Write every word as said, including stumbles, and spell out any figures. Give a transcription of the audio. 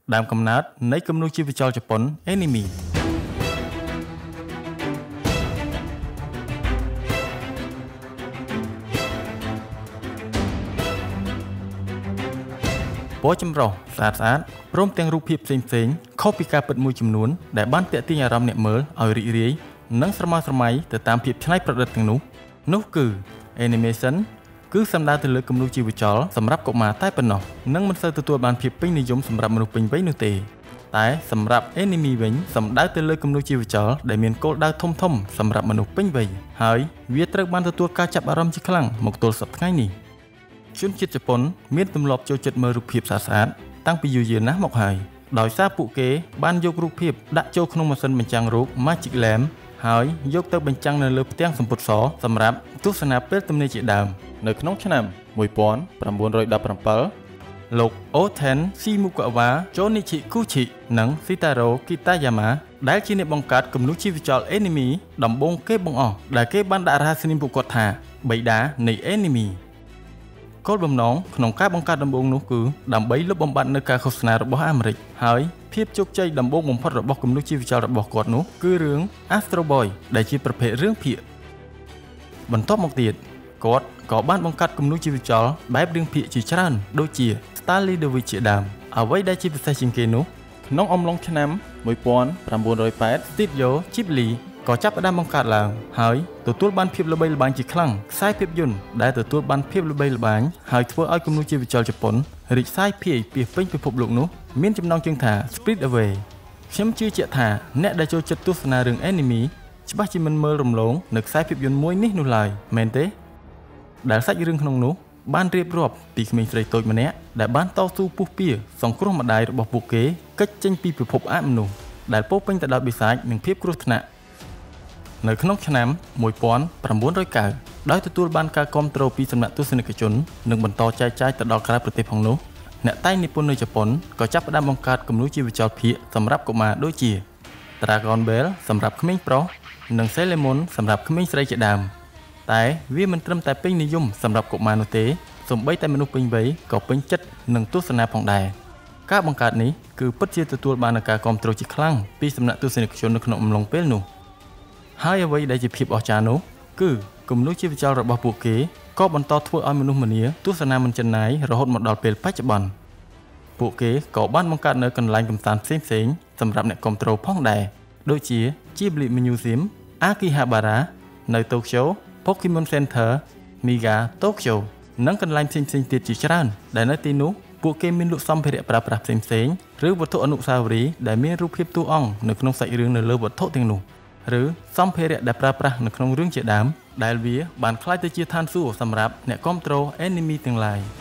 ដើមកំណើតនៃគំនូរជីវចលជប៉ុន Anime ពណ៌ចម្រុះស្អាតស្អាតព្រមទាំងរូបភាពផ្សេងៗខុសពីការពិតមួយចំនួនដែលបានទាក់ទាញអារម្មណ៍អ្នកមើលឲ្យរីករាយនិងស្រមើស្រមៃទៅតាមភាពច្នៃប្រឌិតទាំងនោះនោះគឺ Animation គឺសំដៅទៅលើគំនូរជីវចលសម្រាប់កុមារតែប៉ុណ្ណោះនិងមិនសូវទទួលបានភាពពេញនិយមសម្រាប់មនុស្សពេញវ័យនោះទេតែសម្រាប់ Anime វិញសំដៅទៅលើគំនូរជីវចលដែលមានគោលដៅធំធំសម្រាប់មនុស្សពេញវ័យហើយវាត្រូវបានទទួលការចាប់អារម្មណ៍ជាខ្លាំងមកទល់សប្តាហ៍នេះជនជាតិជប៉ុនមានទម្លាប់ចូលចិត្តមើលរូបភាពស្អាតៗតាំងពីយូរយារណាស់មកហើយដោយសារពួកគេបានយករូបភាពដាក់ចូលក្នុងម៉ាស៊ីនបញ្ចាំងរូប Magic Lamp ហើយយកទៅបញ្ចាំងនៅលើផ្ទាំងសំពត់សសម្រាប់ទស្សនាពេលទំនេរជាដើមនៅក្នុងឆ្នាំmột nghìn chín trăm mười bảyលោក Oten Shimukawa Jonichikuchi និង Shitaro Kitayama ដែលជាអ្នកបង្កើតគំនូរជីវចល Anime ដំបូងគេបង្អស់ដែលគេបានដាក់រហស្សនាមពួកគាត់ថាបិតានៃ Anime គោលបំណងក្នុងការបង្កើតដំបូងនោះគឺដើម្បីលុបបំបាត់នៅការឃោសនារបស់អាមេរិកហើយភាពជោគជ័យដំបូងបំផុតរបស់គំនូរជីវចលរបស់គាត់នោះគឺរឿង Astro Boy ដែលជាប្រភេទរឿងភាគបន្ទាប់មកទៀតគាត់ក៏បានបង្កើតគំនូរជីវចលបែបរឿងភាគជាច្រើនដូចជា Starly the Witch ជាដើមអ្វីដែលជាពិសេសជាងគេនោះក្នុងអំឡុងឆ្នាំmột nghìn chín trăm lẻ tám ស្ទីឌីយោ Ghibli ក៏ចាប់ផ្ដើមបង្កើតឡើងហើយទទួលបានភាពល្បីល្បាញជាខ្លាំងខ្សែភាពយន្តដែលទទួលបានភាពល្បីល្បាញហើយធ្វើឲ្យគំនូរជីវចលជប៉ុនរីកសាយភាយពាសពេញពិភពលោកនោះមានចំណងជើងថា Spirit Away ខ្ញុំជឿជាក់ថាអ្នកដែលចូលចិត្តទស្សនារឿង Anime ច្បាស់ជាមិនមើលរំលងនៅខ្សែភាពយន្តមួយនេះនោះឡើយមែនទេដែលសាច់រឿងក្នុងនោះបានរៀបរាប់ពីក្មេងស្រីតូចម្នាក់ដែលបានតស៊ូពុះពៀសង្គ្រោះម្ដាយរបស់ពួកគេគេចចេញពីពិភពអមនុស្សដែលពោរពេញទៅដោយបិសាចនិងភាពគ្រោះថ្នាក់នៅក្នុងឆ្នាំmột nghìn chín trăm chín mươiដោយទទួលបានការគាំទ្រពីសំណាក់ទស្សនិកជននិងបន្តចែកចាយទៅដល់ក្រៅប្រទេសផងនោះអ្នកតែងនិពន្ធនៅជប៉ុនក៏ចាប់ផ្ដើមបង្កើតគំនូរជីវចលភាគសម្រាប់កុមារដូចជា Dragon Ball សម្រាប់ក្មេងប្រុសនិង Sailor Moon សម្រាប់ក្មេងស្រីជាដើមតែវាមិនត្រឹមតែពេញនិយមសម្រាប់កុមារនោះទេសូម្បីតែមនុស្សពេញវ័យក៏ពេញចិត្តនឹងទស្សនាផងដែរការបង្កើតនេះគឺពិតជាទទួលបាននូវការគាំទ្រជាខ្លាំងពីសំណាក់ទស្សនិកជននៅក្នុងអំឡុងពេលនោះហើយអ្វីដែលជាភាពអស្ចារ្យនោះគឺគំនូរជីវចលរបស់ពួកគេក៏បន្តធ្វើឲ្យមនុស្សម្នាទស្សនាមិនចិនណាយរហូតមកដល់ពេលបច្ចុប្បន្នពួកគេក៏បានបង្កើតនៅកន្លែងកម្សាន្តផ្សេងៗសម្រាប់អ្នកគាំទ្រផងដែរដូចជា Ghibli Museum Akihabara នៅ Tokyo Pokemon Center Miga Tokyo និងកន្លែងផ្សេងៗទៀតជាច្រើនដែលនៅទីនោះពួកគេមានលក់សម្ភារៈប្រើប្រាស់ផ្សេងៗឬវត្ថុអនុស្សាវរីយ៍ដែលមានរូបភាពតួអង្គនៅក្នុងសាច់រឿងនៅលើវត្ថុទាំងនោះឬសម្ភារៈដែលប្រើប្រាស់នៅក្នុងរឿងជាដើមដែលវាបានក្លាយទៅជាឋានសួគ៌សម្រាប់អ្នកគាំទ្រ Anime ទាំងឡាយ